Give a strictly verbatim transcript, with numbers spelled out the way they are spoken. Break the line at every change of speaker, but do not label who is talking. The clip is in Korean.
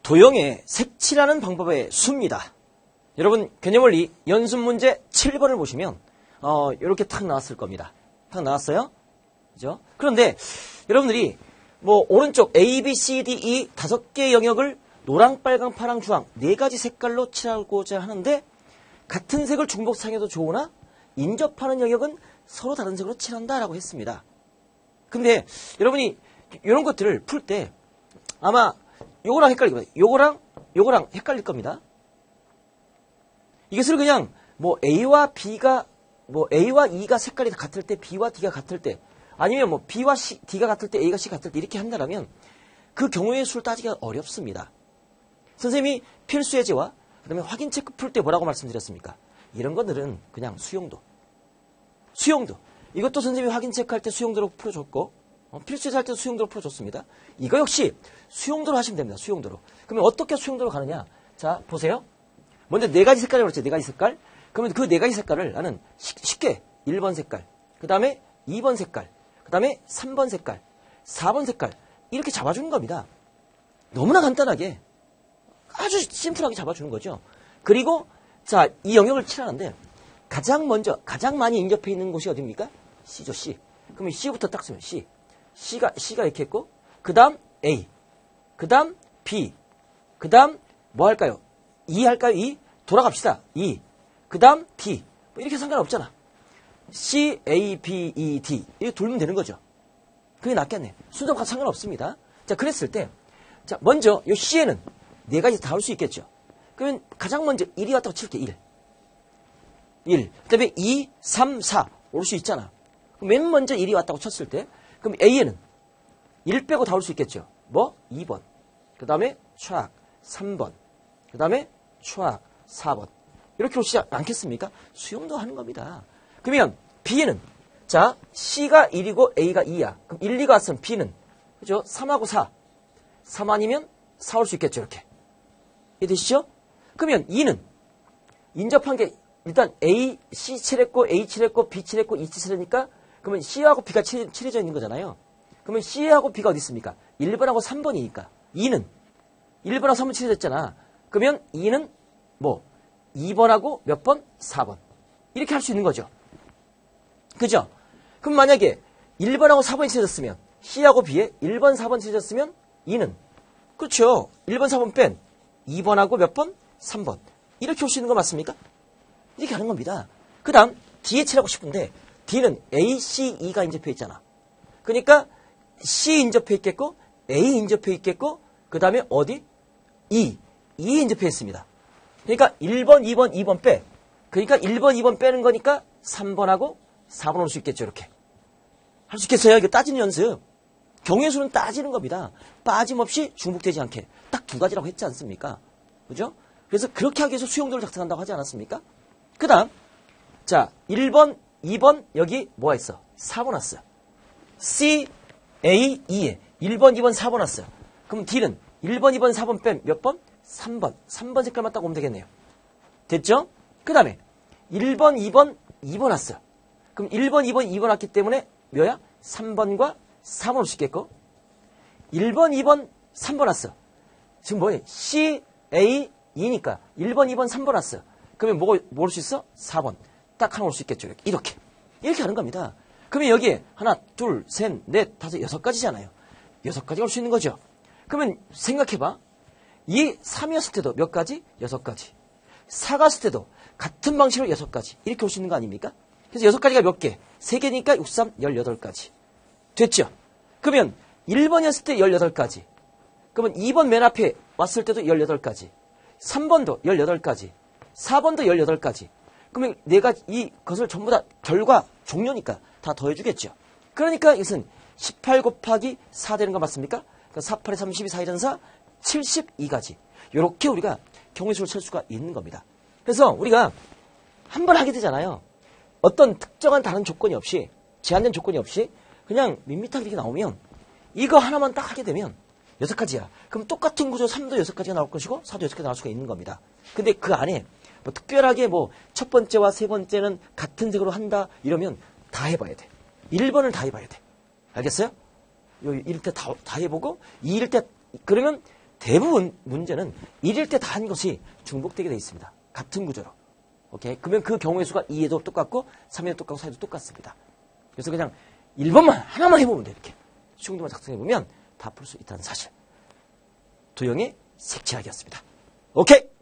도형의 색칠하는 방법의 수입니다. 여러분 개념원리 연습 문제 칠 번을 보시면 어, 이렇게 탁 나왔을 겁니다. 탁 나왔어요? 그죠? 그런데 여러분들이 뭐 오른쪽 A, B, C, D, E 다섯 개의 영역을 노랑, 빨강, 파랑, 주황 네 가지 색깔로 칠하고자 하는데 같은 색을 중복 사용해도 좋으나 인접하는 영역은 서로 다른 색으로 칠한다라고 했습니다. 근데 여러분이 이런 것들을 풀 때 아마 요거랑 헷갈릴 겁니다. 요거랑 요거랑 헷갈릴 겁니다. 이것을 그냥 뭐 A와 B가 뭐 A와 E가 색깔이 같을 때 B와 D가 같을 때 아니면 뭐 B와 C, D가 같을 때 A가 C 같을 때 이렇게 한다면 그 경우의 수를 따지기가 어렵습니다. 선생님이 필수 예제와 그다음에 확인 체크 풀 때 뭐라고 말씀드렸습니까? 이런 것들은 그냥 수용도. 수용도. 이것도 선생님이 확인 체크할 때 수용도로 풀어줬고 어, 필수 예제 할 때 수용도로 풀어줬습니다. 이거 역시 수용도로 하시면 됩니다. 수용도로. 그러면 어떻게 수용도로 가느냐? 자 보세요. 먼저 네 가지 색깔을 그랬죠. 네 가지 색깔. 그러면 그 네 가지 색깔을 나는 쉽게 일 번 색깔, 그 다음에 이 번 색깔, 그 다음에 삼 번 색깔, 사 번 색깔 이렇게 잡아주는 겁니다. 너무나 간단하게 아주 심플하게 잡아주는 거죠. 그리고 자, 이 영역을 칠하는데 가장 먼저 가장 많이 인접해 있는 곳이 어디입니까? C죠. C. 그러면 C부터 딱 쓰면 C. C가 C가 이렇게 했고 그 다음 A, 그 다음 B, 그 다음 뭐 할까요? E 할까요? E? 돌아갑시다. E. 그 다음 D. 뭐 이렇게 상관없잖아. C, A, B, E, D. 이렇게 돌면 되는 거죠. 그게 낫겠네. 순서가 상관없습니다. 자, 그랬을 때, 자, 먼저, 요 C에는 네 가지 다 올 수 있겠죠. 그러면 가장 먼저 일이 왔다고 칠게, 일. 일. 그 다음에 이, 삼, 사. 올 수 있잖아. 그럼 맨 먼저 일이 왔다고 쳤을 때, 그럼 A에는 일 빼고 다 올 수 있겠죠. 뭐? 이 번. 그 다음에 촥, 삼 번. 그 다음에 촥, 사 번. 이렇게 오시지 않겠습니까? 수용도 하는 겁니다. 그러면 B는 자 C가 일이고 A가 이야. 그럼 일, 이가 왔으면 B는 그죠? 삼하고 사. 삼 아니면 사 올 수 있겠죠. 이렇게. 이해되시죠? 그러면 E는 인접한 게 일단 A, C 칠했고 A 칠했고 B 칠했고 E 칠했으니까 그러면 C하고 B가 칠, 칠해져 있는 거잖아요. 그러면 C하고 B가 어디 있습니까? 일 번하고 삼 번이니까 E는 일 번하고 삼 번 칠해졌잖아. 그러면 E는 뭐 이 번하고 몇 번? 사 번. 이렇게 할 수 있는 거죠. 그죠? 그럼 만약에 일 번하고 사 번이 칠해졌으면 C하고 B에 일 번, 사 번 칠해졌으면 E는 그렇죠. 일 번, 사 번 뺀 이 번하고 몇 번? 삼 번. 이렇게 올 수 있는 거 맞습니까? 이렇게 하는 겁니다. 그 다음 D에 칠하고 싶은데 D는 A, C, E가 인접해 있잖아. 그러니까 C 인접해 있겠고 A 인접해 있겠고 그 다음에 어디? E. E 인접해 있습니다. 그러니까 일 번, 이 번, 이 번 빼. 그러니까 일 번, 이 번 빼는 거니까 삼 번하고 사 번 올 수 있겠죠. 이렇게. 할 수 있겠어요? 이거 따지는 연습. 경우의 수는 따지는 겁니다. 빠짐없이 중복되지 않게. 딱 두 가지라고 했지 않습니까? 그죠? 그래서 그렇게 하기 위해서 수용도를 작성한다고 하지 않았습니까? 그 다음 자 일 번, 이 번 여기 뭐가 있어? 사 번 왔어. C, A, E에 일 번, 이 번, 사 번 왔어요. 그럼 D는 일 번, 이 번, 사 번 뺀 몇 번? 삼 번. 삼 번 색깔만 딱 오면 되겠네요. 됐죠? 그 다음에 일 번, 이 번, 이 번 왔어요. 그럼 일 번, 이 번, 이 번 왔기 때문에 뭐야? 삼 번과 사 번 올 수 있겠고 일 번, 이 번, 삼 번 왔어. 지금 뭐예요? C, A, E니까 일 번, 이 번, 삼 번 왔어. 그러면 뭐, 뭐 올 수 있어? 사 번. 딱 하나 올 수 있겠죠. 이렇게. 이렇게. 이렇게 하는 겁니다. 그러면 여기에 하나, 둘, 셋, 넷, 다섯, 여섯 가지잖아요. 여섯 가지가 올 수 있는 거죠. 그러면 생각해봐. 이 삼이었을 때도 몇 가지? 여섯 가지. 사가 왔을 때도 같은 방식으로 여섯 가지. 이렇게 올 수 있는 거 아닙니까? 그래서 여섯 가지가 몇 개? 세 개니까 육, 삼, 열여덟 가지. 됐죠? 그러면 일 번이었을 때 열여덟 가지. 그러면 이 번 맨 앞에 왔을 때도 열여덟 가지. 삼 번도 열여덟 가지. 사 번도 열여덟 가지. 그러면 내가 이것을 전부 다 결과 종료니까 다 더해주겠죠. 그러니까 이것은 십팔 곱하기 사 되는 거 맞습니까? 그러니까 사, 팔에 삼십이, 사, 일, 사, 칠십이 가지. 이렇게 우리가 경우의 수를 칠 수가 있는 겁니다. 그래서 우리가 한 번 하게 되잖아요. 어떤 특정한 다른 조건이 없이, 제한된 조건이 없이 그냥 밋밋하게 이렇게 나오면 이거 하나만 딱 하게 되면 여섯 가지야. 그럼 똑같은 구조 삼도 여섯 가지가 나올 것이고 사도 여섯 가지 나올 수가 있는 겁니다. 근데 그 안에 뭐 특별하게 뭐 첫 번째와 세 번째는 같은 색으로 한다 이러면 다 해봐야 돼. 일 번을 다 해봐야 돼. 알겠어요? 일 때 다, 다 해보고 이 일 때 그러면 대부분 문제는 일일 때 다 한 것이 중복되게 되어 있습니다. 같은 구조로. 오케이? 그러면 그 경우의 수가 이에도 똑같고 삼에도 똑같고 사에도 똑같습니다. 그래서 그냥 일 번만 하나만 해보면 돼. 이렇게. 시공도만 작성해보면 다 풀 수 있다는 사실. 도형의 색칠하기였습니다. 오케이!